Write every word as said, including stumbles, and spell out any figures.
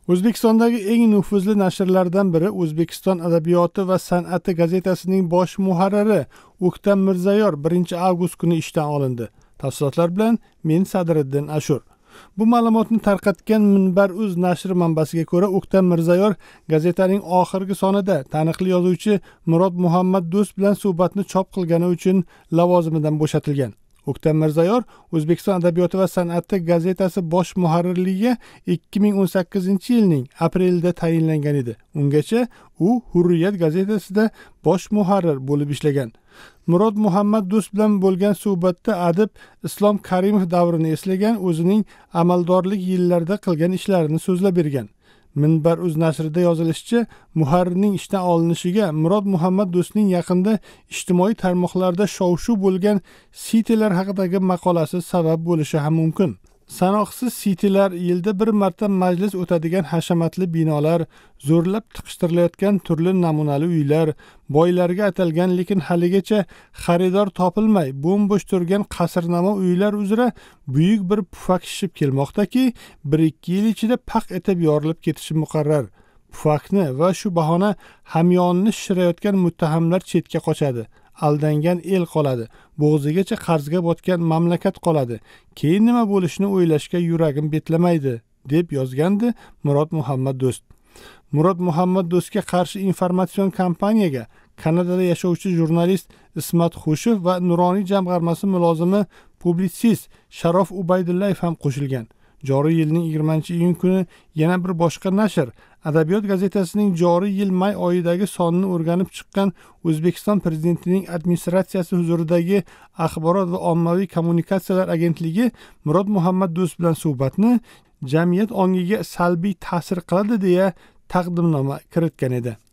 O'zbekistondagi eng nufuzli nashrlardan biri O'zbekiston adabiyoti va san'ati gazetasining bosh muharriri O'ktam Mirzayor birinchi avgust kuni ishdan olindi. Tafsilotlar bilan men Sadriddin Ashur. Bu ma'lumotni tarqatgan Minbar.uz nashri manbasiga ko'ra, O'ktam Mirzayor gazetaning oxirgi sonida taniqli yozuvchi Murod Muhammad Do'st bilan suhbatni chop qilgani uchun lavozimidan bo'shatilgan. O'ktam Mirzayor O'zbekiston adabiyoti va san'ati gazetasi bosh muharrirligiga ikki ming o'n sakkizinchi yilning aprelida tayinlangan edi. Ungacha u Hurriyat gazetasida bosh muharrir bo'lib ishlagan. Murod Muhammad Do'st bilan bo'lgan suhbatda adib Islom Karimov davrini eslagan, o'zining amaldorlik yillarida qilgan ishlarini so'zlab bergan. Minbar.uz nashrida yozilishicha, muharrirning ishdan olinishiga Murod Muhammad Do'stning yaqinda ijtimoiy tarmoqlarda shov-shuv bo'lgan sitelar haqidagi maqolasi sabab bo'lishi ham mumkin. Sanoqsiz sitelar, yilda bir marta majlis o'tadigan hashamatli binolar, zo'rlab tiqishtirilayotgan turli namunali uylar, boylarga atalgan lekin haligacha xaridor topilmay bo'm-bo'sh turgan qasrnamo uylar uzra buyuk bir pufak shishib kelmoqdaki, bir ikki yil ichida paq etib yorilib ketishi muqarrar. Pufakni va shu bahona hamyonni shishirayotgan muttahamlar chetga qochadi. Aldangan el qoladi, bo'g'zigacha qarzga botgan mamlakat qoladi. Keyin nima bo'lishini o'ylashga yuragim betlamaydi, deb yozgandi Murod Muhammad Do'st. Murod Muhammad Do'stga qarshi informatsion kampaniyaga Kanadada yashovchi jurnalist Ismat Xushev va Nuroniy jamg'armasi mulozimi publitsist Sharof Ubaydullayev ham qo'shilgan. Joriy yilning yigirmanchi iyun kuni yana bir boshqa nashr Adabiyot gazetasining joriy yil may oyidagi sonini o'rganib chiqqan O'zbekiston Prezidentining administratsiyasi huzuridagi Axborot va ommaviy kommunikatsiyalar agentligi Murod Muhammad Do'st bilan suhbatni jamiyat ongiga salbiy ta'sir qiladi deya taqdimnoma kiritgan edi.